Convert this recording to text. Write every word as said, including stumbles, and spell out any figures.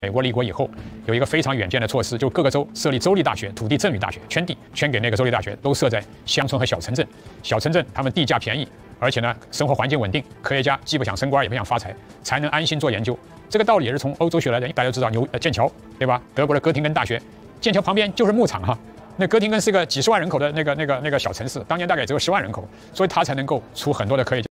美国立国以后，有一个非常远见的措施，就各个州设立州立大学、土地赠与大学，圈地圈给那个州立大学，都设在乡村和小城镇。小城镇他们地价便宜，而且呢生活环境稳定，科学家既不想升官也不想发财，才能安心做研究。这个道理也是从欧洲学来的。大家都知道牛呃剑桥对吧？德国的哥廷根大学，剑桥旁边就是牧场哈。那哥廷根是个几十万人口的那个那个那个小城市，当年大概只有十万人口，所以它才能够出很多的科学家。